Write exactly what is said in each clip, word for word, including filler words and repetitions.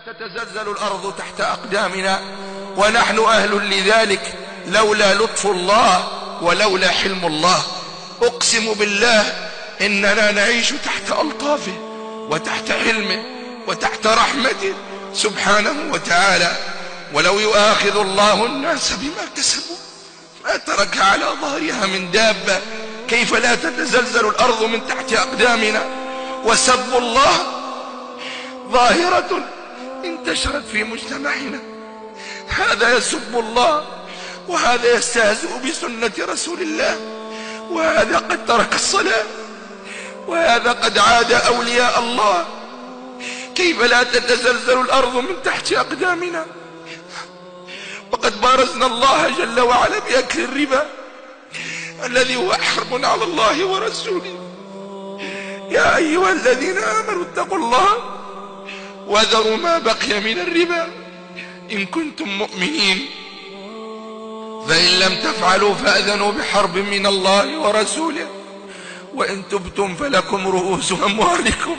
تتزلزل الأرض تحت أقدامنا، ونحن أهل لذلك لولا لطف الله ولولا حلم الله. أقسم بالله إننا نعيش تحت ألطافه وتحت حلمه وتحت رحمته سبحانه وتعالى. ولو يؤاخذ الله الناس بما كسبوا ما ترك على ظهرها من دابة. كيف لا تتزلزل الأرض من تحت أقدامنا؟ وسب الله ظاهرة انتشرت في مجتمعنا، هذا يسب الله وهذا يستهزئ بسنة رسول الله، وهذا قد ترك الصلاة، وهذا قد عاد أولياء الله. كيف لا تتزلزل الأرض من تحت أقدامنا؟ وقد بارزنا الله جل وعلا بأكل الربا الذي هو حرب على الله ورسوله. يا أيها الذين آمنوا اتقوا الله وذروا ما بقي من الربا إن كنتم مؤمنين، فإن لم تفعلوا فأذنوا بحرب من الله ورسوله، وإن تبتم فلكم رؤوس أموالكم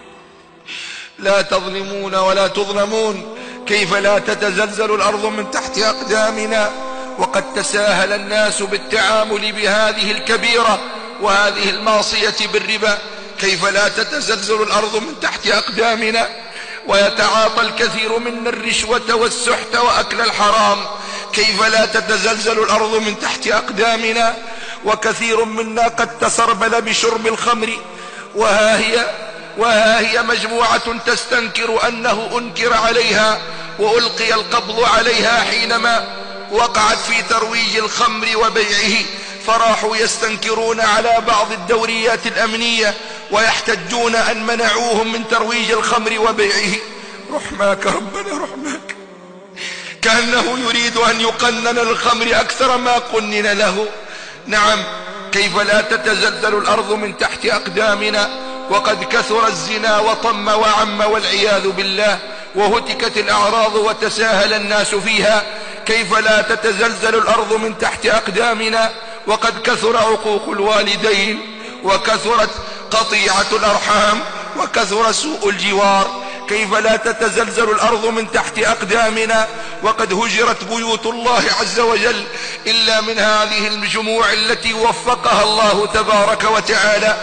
لا تظلمون ولا تظلمون. كيف لا تتزلزل الأرض من تحت أقدامنا وقد تساهل الناس بالتعامل بهذه الكبيرة وهذه المعصية بالربا؟ كيف لا تتزلزل الأرض من تحت أقدامنا ويتعاطى الكثير منا الرشوة والسحت وأكل الحرام؟ كيف لا تتزلزل الأرض من تحت أقدامنا وكثير منا قد تسربل بشرب الخمر، وها هي وها هي مجموعة تستنكر أنه أنكر عليها وألقي القبض عليها حينما وقعت في ترويج الخمر وبيعه، فراحوا يستنكرون على بعض الدوريات الأمنية ويحتجون أن منعوهم من ترويج الخمر وبيعه. رحماك ربنا رحماك، كأنه يريد أن يقنن الخمر أكثر ما قنن له. نعم، كيف لا تتزلزل الأرض من تحت أقدامنا وقد كثر الزنا وطم وعم والعياذ بالله، وهتكت الأعراض وتساهل الناس فيها؟ كيف لا تتزلزل الأرض من تحت أقدامنا وقد كثر عقوق الوالدين وكثرت قطيعة الأرحام وكثر سوء الجوار؟ كيف لا تتزلزل الأرض من تحت أقدامنا وقد هجرت بيوت الله عز وجل إلا من هذه الجموع التي وفقها الله تبارك وتعالى؟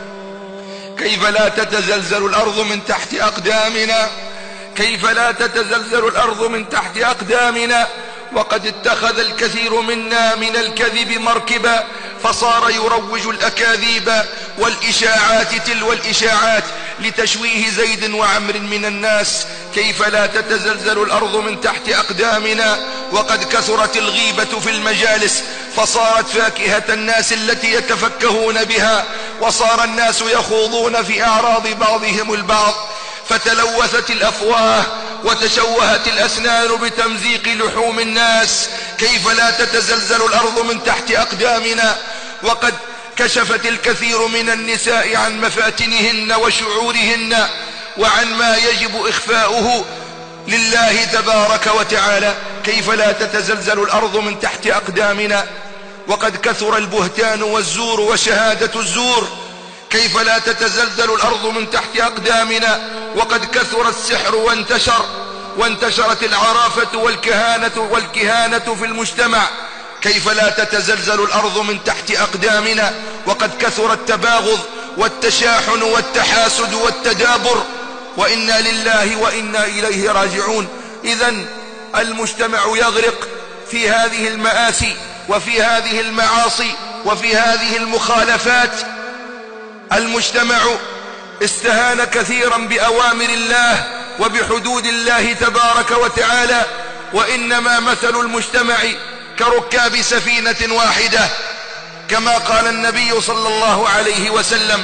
كيف لا تتزلزل الأرض من تحت أقدامنا كيف لا تتزلزل الأرض من تحت أقدامنا وقد اتخذ الكثير منا من الكذب مركبا فصار يروج الأكاذيب والإشاعات تلو الإشاعات لتشويه زيد وعمر من الناس؟ كيف لا تتزلزل الأرض من تحت أقدامنا وقد كثرت الغيبة في المجالس فصارت فاكهة الناس التي يتفكهون بها، وصار الناس يخوضون في أعراض بعضهم البعض، فتلوثت الأفواه وتشوهت الأسنان بتمزيق لحوم الناس؟ كيف لا تتزلزل الأرض من تحت أقدامنا وقد كشفت الكثير من النساء عن مفاتنهن وشعورهن وعن ما يجب إخفاؤه لله تبارك وتعالى؟ كيف لا تتزلزل الأرض من تحت أقدامنا وقد كثر البهتان والزور وشهادة الزور؟ كيف لا تتزلزل الأرض من تحت أقدامنا وقد كثر السحر وانتشر وانتشرت العرافة والكهانة والكهانة في المجتمع؟ كيف لا تتزلزل الأرض من تحت أقدامنا وقد كثر التباغض والتشاحن والتحاسد والتدابر؟ وإنا لله وإنا إليه راجعون. إذن المجتمع يغرق في هذه المآسي وفي هذه المعاصي وفي هذه المخالفات. المجتمع استهان كثيرا بأوامر الله وبحدود الله تبارك وتعالى، وإنما مثل المجتمع كركاب سفينة واحدة، كما قال النبي صلى الله عليه وسلم: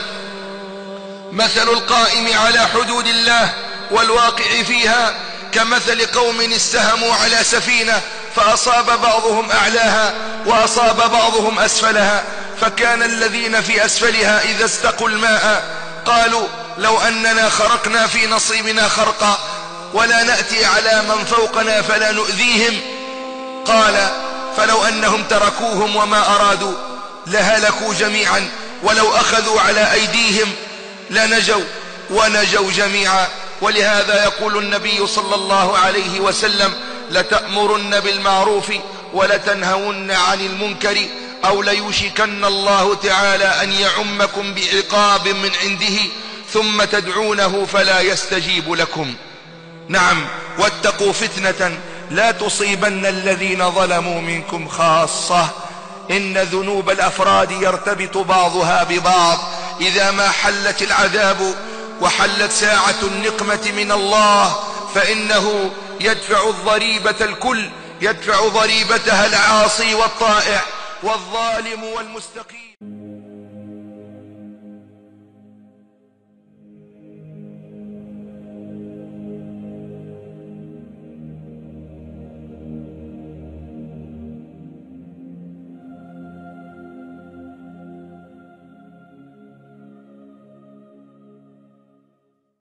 مثل القائم على حدود الله والواقع فيها كمثل قوم استهموا على سفينة فأصاب بعضهم أعلاها وأصاب بعضهم أسفلها، فكان الذين في أسفلها إذا استقوا الماء قالوا لو أننا خرقنا في نصيبنا خرقا ولا نأتي على من فوقنا فلا نؤذيهم. قال فلو أنهم تركوهم وما أرادوا لهلكوا جميعا، ولو أخذوا على أيديهم لنجوا ونجوا جميعا. ولهذا يقول النبي صلى الله عليه وسلم: لتأمرن بالمعروف ولتنهون عن المنكر أو ليوشكن الله تعالى أن يعمكم بعقاب من عنده ثم تدعونه فلا يستجيب لكم. نعم، واتقوا فتنة لا تصيبن الذين ظلموا منكم خاصة. إن ذنوب الأفراد يرتبط بعضها ببعض. إذا ما حلت العذاب وحلت ساعة النقمة من الله فإنه يدفع الضريبة الكل، يدفع ضريبتها العاصي والطائع والظالم والمستقيم.